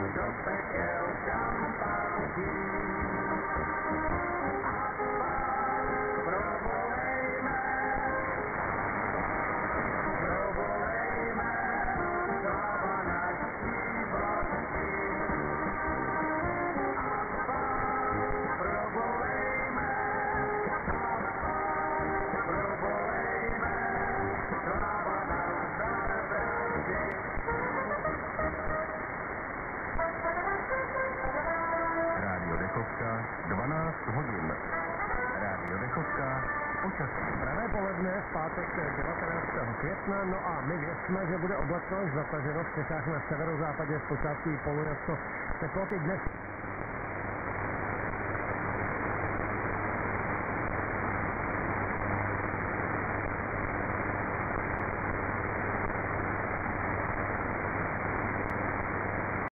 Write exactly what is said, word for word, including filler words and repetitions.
do pekel šampánky. A pak provolejme, provolejme, sláva naší vlasti. A pak provolejme, a pak provolejme, sláva Nazar bratři. Rádio Dechovka, dvanáct hodin. Rádio Dechovka, počasí. Pravé poledne v pátek devatenáctého května, no a my věříme, že bude oblačno až zataženo v Čechách na severozápadě, zpočátku polojasno. Teploty dnes